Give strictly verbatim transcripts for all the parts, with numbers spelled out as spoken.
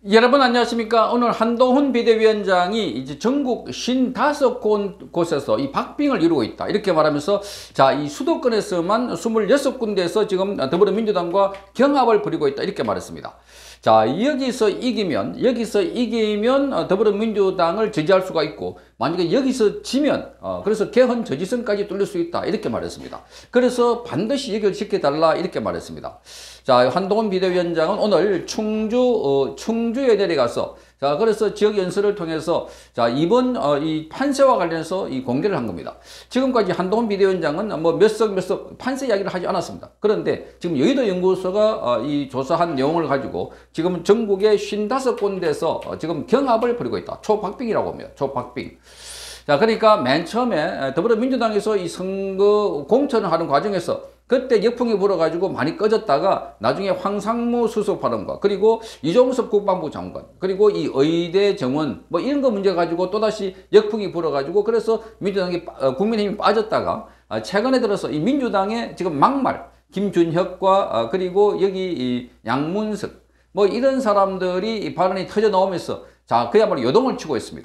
여러분 안녕하십니까? 오늘 한동훈 비대위원장이 이제 전국 오십오 곳에서 이 박빙을 이루고 있다. 이렇게 말하면서 자, 이 수도권에서만 이십육 군데에서 지금 더불어민주당과 경합을 벌이고 있다. 이렇게 말했습니다. 자, 여기서 이기면, 여기서 이기면 더불어민주당을 지지할 수가 있고, 만약에 여기서 지면, 어, 그래서 개헌 저지선까지 뚫릴 수 있다. 이렇게 말했습니다. 그래서 반드시 여기를 지켜달라. 이렇게 말했습니다. 자, 한동훈 비대위원장은 오늘 충주, 어, 충주에 내려가서, 자, 그래서 지역 연설을 통해서, 자, 이번, 어, 이 판세와 관련해서 이 공개를 한 겁니다. 지금까지 한동훈 비대위원장은 뭐 몇 석, 몇 석 판세 이야기를 하지 않았습니다. 그런데 지금 여의도 연구소가, 어, 이 조사한 내용을 가지고 지금 전국의 오십오 군데에서 어, 지금 경합을 벌이고 있다. 초박빙이라고 합니다. 초박빙. 자, 그러니까 맨 처음에 더불어민주당에서 이 선거 공천을 하는 과정에서 그때 역풍이 불어가지고 많이 꺼졌다가 나중에 황상무 수석 발언과 그리고 이종섭 국방부 장관 그리고 이 의대 정원 뭐 이런 거 문제 가지고 또다시 역풍이 불어가지고 그래서 민주당이 국민의힘이 빠졌다가 최근에 들어서 이 민주당의 지금 막말 김준혁과 그리고 여기 이 양문석 뭐 이런 사람들이 발언이 터져 나오면서 자 그야말로 요동을 치고 있습니다.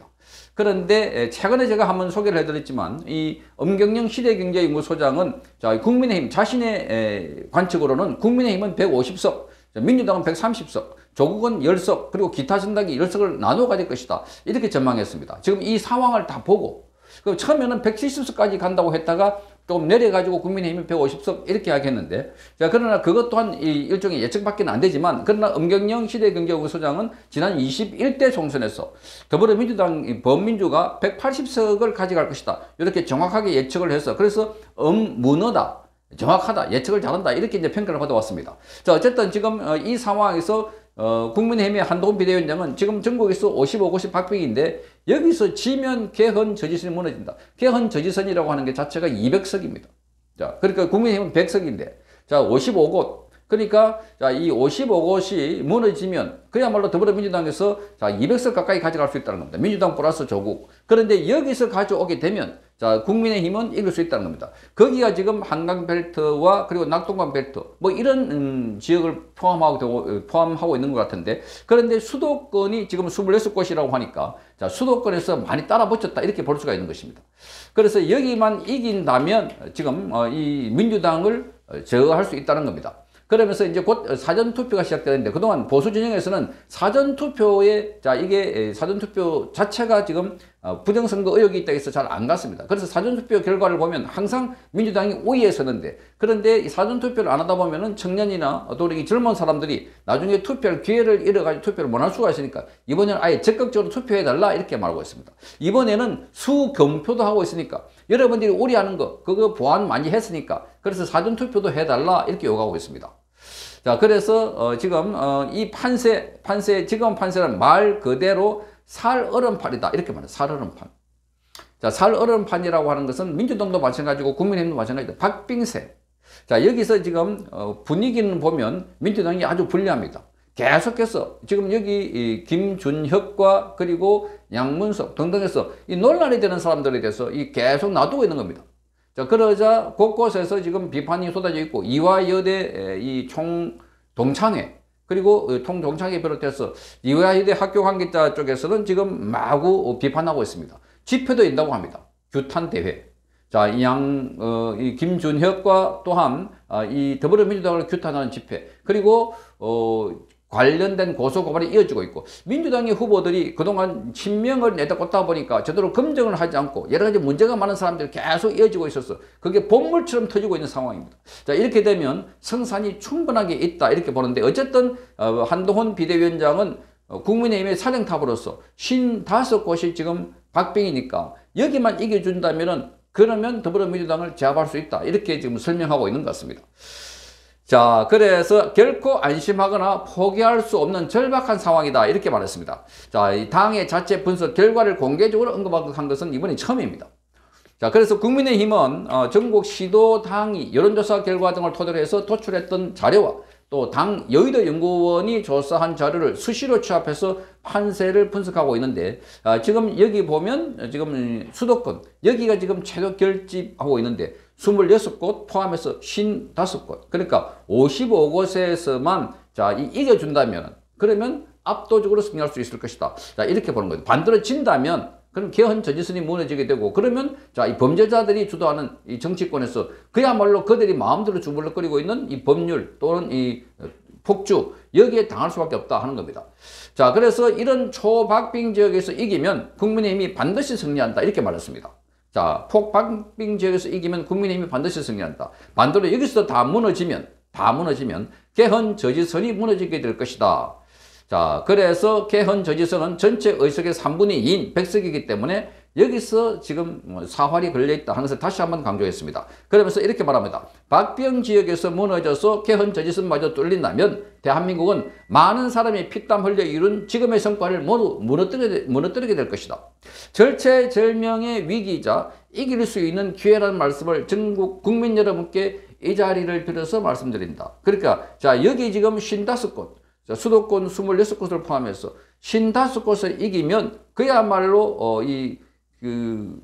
그런데 최근에 제가 한번 소개를 해드렸지만 이 엄경영 시대경제연구소장은 자 국민의힘 자신의 관측으로는 국민의힘은 백오십 석, 민주당은 백삼십 석, 조국은 십 석, 그리고 기타 정당이 십 석을 나누어 가질 것이다. 이렇게 전망했습니다. 지금 이 상황을 다 보고 처음에는 백칠십 석까지 간다고 했다가 좀 내려가지고 국민의힘이 백오십 석 이렇게 하겠는데 자 그러나 그것 또한 이 일종의 예측밖에 안 되지만 그러나 엄경영 시대경제연구소장은 지난 이십일 대 총선에서 더불어민주당 범민주가 백팔십 석을 가져갈 것이다 이렇게 정확하게 예측을 해서 그래서 엄문어다 정확하다 예측을 잘한다 이렇게 이제 평가를 받아왔습니다. 자 어쨌든 지금 이 상황에서 어, 국민의힘의 한동훈 비대위원장은 지금 전국에서 오십오 곳이 박빙인데 여기서 지면 개헌 저지선이 무너진다. 개헌 저지선이라고 하는 게 자체가 이백 석입니다. 자, 그러니까 국민의힘은 백 석인데 자, 오십오 곳. 그러니까 자, 이 오십오 곳이 무너지면 그야말로 더불어민주당에서 자, 이백 석 가까이 가져갈 수 있다는 겁니다. 민주당 플러스 조국. 그런데 여기서 가져오게 되면 자, 국민의힘은 이길 수 있다는 겁니다. 거기가 지금 한강벨트와 그리고 낙동강벨트 뭐 이런 음, 지역을 포함하고, 되고, 포함하고 있는 것 같은데 그런데 수도권이 지금 이십육 곳이라고 하니까 자, 수도권에서 많이 따라 붙였다 이렇게 볼 수가 있는 것입니다. 그래서 여기만 이긴다면 지금 어, 이 민주당을 제어할 수 있다는 겁니다. 그러면서 이제 곧 사전투표가 시작되는데 그동안 보수 진영에서는 사전투표에 자 이게 사전투표 자체가 지금 부정선거 의혹이 있다 해서 잘 안 갔습니다. 그래서 사전투표 결과를 보면 항상 민주당이 우위에 서는데 그런데 이 사전투표를 안 하다 보면은 청년이나 또 우리 젊은 사람들이 나중에 투표할 기회를 잃어가지고 투표를 못 할 수가 있으니까 이번에는 아예 적극적으로 투표해달라 이렇게 말하고 있습니다. 이번에는 수검표도 하고 있으니까 여러분들이 우려하는 거 그거 보완 많이 했으니까 그래서 사전투표도 해달라 이렇게 요구하고 있습니다. 자 그래서 어, 지금 어, 이 판세 판세 지금 판세는 말 그대로 살얼음판이다 이렇게 말해요. 살얼음판. 자 살얼음판이라고 하는 것은 민주당도 마찬가지고 국민의힘도 마찬가지다. 박빙세. 자 여기서 지금 어, 분위기는 보면 민주당이 아주 불리합니다. 계속해서 지금 여기 이 김준혁과 그리고 양문석 등등해서 이 논란이 되는 사람들에 대해서 이 계속 놔두고 있는 겁니다. 자, 그러자 곳곳에서 지금 비판이 쏟아져 있고 이화여대 이 총 동창회 그리고 통동창회 비롯해서 이화여대 학교 관계자 쪽에서는 지금 마구 비판하고 있습니다. 집회도 인다고 합니다. 규탄 대회. 자, 이 양, 어, 이 김준혁과 또한 아, 이 더불어민주당을 규탄하는 집회 그리고 어. 관련된 고소고발이 이어지고 있고 민주당의 후보들이 그동안 친명을 내다 꽂다 보니까 제대로 검증을 하지 않고 여러 가지 문제가 많은 사람들이 계속 이어지고 있어서 그게 본물처럼 터지고 있는 상황입니다. 자 이렇게 되면 성산이 충분하게 있다 이렇게 보는데 어쨌든 어, 한동훈 비대위원장은 어, 국민의힘의 사령탑으로서 오십오 곳이 지금 박빙이니까 여기만 이겨준다면은 그러면 더불어민주당을 제압할 수 있다 이렇게 지금 설명하고 있는 것 같습니다. 자, 그래서 결코 안심하거나 포기할 수 없는 절박한 상황이다. 이렇게 말했습니다. 자, 이 당의 자체 분석 결과를 공개적으로 언급한 것은 이번이 처음입니다. 자, 그래서 국민의힘은 어, 전국 시도당이 여론조사 결과 등을 토대로 해서 도출했던 자료와 또 당 여의도 연구원이 조사한 자료를 수시로 취합해서 판세를 분석하고 있는데 아, 지금 여기 보면 지금 수도권 여기가 지금 최고 결집하고 있는데 이십육 곳 포함해서 오십오 곳 그러니까 오십오 곳에서만 자 이, 이겨준다면 그러면 압도적으로 승리할 수 있을 것이다. 자, 이렇게 보는 거예요. 반대로 진다면 그럼 개헌 저지선이 무너지게 되고, 그러면 자, 이 범죄자들이 주도하는 이 정치권에서 그야말로 그들이 마음대로 주물럭거리고 있는 이 법률 또는 이 폭주, 여기에 당할 수밖에 없다 하는 겁니다. 자, 그래서 이런 초박빙 지역에서 이기면 국민의힘이 반드시 승리한다, 이렇게 말했습니다. 자, 폭박빙 지역에서 이기면 국민의힘이 반드시 승리한다. 반대로 여기서 다 무너지면, 다 무너지면 개헌 저지선이 무너지게 될 것이다. 자, 그래서 개헌 저지선은 전체 의석의 삼분의 이인 백 석이기 때문에 여기서 지금 사활이 걸려있다 하는 것을 다시 한번 강조했습니다. 그러면서 이렇게 말합니다. 박병 지역에서 무너져서 개헌 저지선마저 뚫린다면 대한민국은 많은 사람이 피땀 흘려 이룬 지금의 성과를 모두 무너뜨리게, 무너뜨리게 될 것이다. 절체절명의 위기이자 이길 수 있는 기회라는 말씀을 전국 국민 여러분께 이 자리를 빌어서 말씀드린다. 그러니까 자, 여기 지금 오십오 곳, 자, 수도권 이십육 곳을 포함해서 오십오 곳을 이기면 그야말로 어, 이 그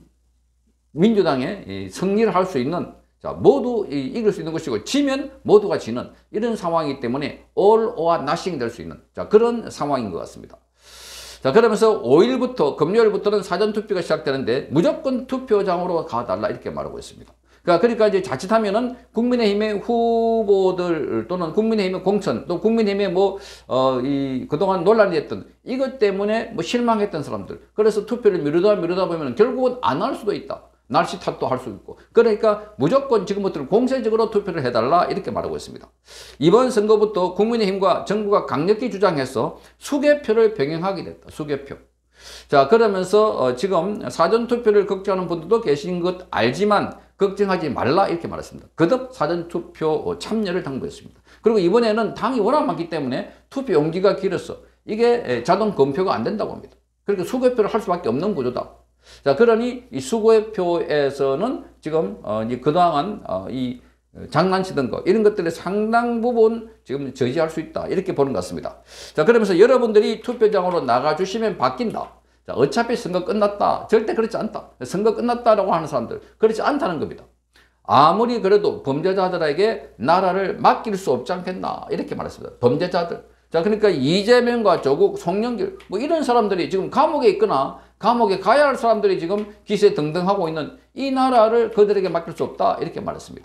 민주당의 이 승리를 할 수 있는, 자, 모두 이, 이길 수 있는 것이고, 지면 모두가 지는 이런 상황이기 때문에 all or nothing 될 수 있는, 자, 그런 상황인 것 같습니다. 자, 그러면서 오일부터 금요일부터는 사전투표가 시작되는데 무조건 투표장으로 가달라, 이렇게 말하고 있습니다. 그러니까, 그러니까 이제 자칫하면은 국민의힘의 후보들 또는 국민의힘의 공천 또 국민의힘의 뭐, 어, 이, 그동안 논란이 됐던 이것 때문에 뭐 실망했던 사람들. 그래서 투표를 미루다 미루다 보면 결국은 안 할 수도 있다. 날씨 탓도 할 수 있고. 그러니까 무조건 지금부터 공세적으로 투표를 해달라, 이렇게 말하고 있습니다. 이번 선거부터 국민의힘과 정부가 강력히 주장해서 수개표를 병행하게 됐다. 수개표. 자, 그러면서 어, 지금 사전투표를 걱정하는 분들도 계신 것 알지만 걱정하지 말라, 이렇게 말했습니다. 거듭 사전투표 참여를 당부했습니다. 그리고 이번에는 당이 워낙 많기 때문에 투표 용지가 길어서 이게 자동 검표가 안 된다고 합니다. 그러니까 수개표를 할 수밖에 없는 구조다. 자, 그러니 이 수개표에서는 지금 어, 이제 그동안 어, 이 장난치던 거, 이런 것들의 상당 부분 지금 저지할 수 있다, 이렇게 보는 것 같습니다. 자, 그러면서 여러분들이 투표장으로 나가주시면 바뀐다. 자, 어차피 선거 끝났다. 절대 그렇지 않다. 선거 끝났다라고 하는 사람들, 그렇지 않다는 겁니다. 아무리 그래도 범죄자들에게 나라를 맡길 수 없지 않겠나, 이렇게 말했습니다. 범죄자들. 자, 그러니까 이재명과 조국, 송영길, 뭐 이런 사람들이 지금 감옥에 있거나 감옥에 가야 할 사람들이 지금 기세등등하고 있는 이 나라를 그들에게 맡길 수 없다, 이렇게 말했습니다.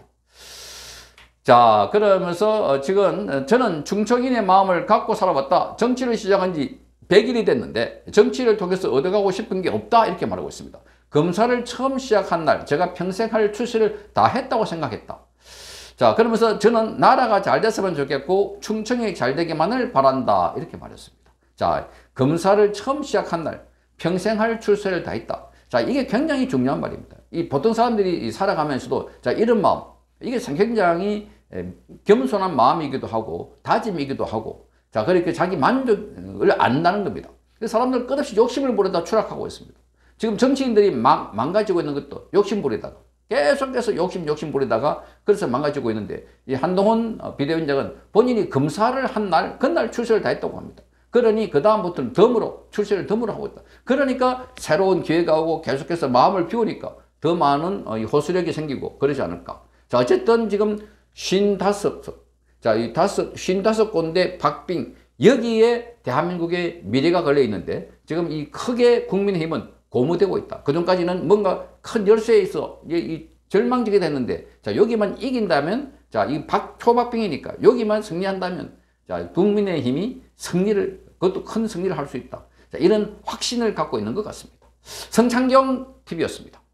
자, 그러면서 지금 저는 충청인의 마음을 갖고 살아왔다. 정치를 시작한 지 백 일이 됐는데 정치를 통해서 얻어가고 싶은 게 없다, 이렇게 말하고 있습니다. 검사를 처음 시작한 날 제가 평생 할 출세를 다 했다고 생각했다. 자, 그러면서 저는 나라가 잘 됐으면 좋겠고 충청이 잘 되기만을 바란다, 이렇게 말했습니다. 자, 검사를 처음 시작한 날 평생 할 출세를 다 했다. 자, 이게 굉장히 중요한 말입니다. 이 보통 사람들이 살아가면서도 자, 이런 마음, 이게 굉장히 겸손한 마음이기도 하고 다짐이기도 하고, 자, 그렇게 자기 만족을 안다는 겁니다. 사람들 끝없이 욕심을 부리다 추락하고 있습니다. 지금 정치인들이 망, 망가지고 있는 것도 욕심 부리다가 계속해서 욕심 욕심 부리다가 그래서 망가지고 있는데, 이 한동훈 비대위원장은 본인이 검사를 한 날 그날 출세를 다 했다고 합니다. 그러니 그 다음부터는 덤으로 출세를 덤으로 하고 있다. 그러니까 새로운 기회가 오고 계속해서 마음을 비우니까 더 많은 호소력이 생기고 그러지 않을까. 자, 어쨌든 지금 오십오 석, 자, 이 다섯, 오십오 곳인데 박빙, 여기에 대한민국의 미래가 걸려 있는데 지금 이 크게 국민의힘은 고무되고 있다. 그전까지는 뭔가 큰 열세에 있어 이, 이 절망적이 됐는데, 자, 여기만 이긴다면, 자, 이 박, 초박빙이니까 여기만 승리한다면, 자, 국민의힘이 승리를, 그것도 큰 승리를 할 수 있다. 자, 이런 확신을 갖고 있는 것 같습니다. 성창경 티비였습니다.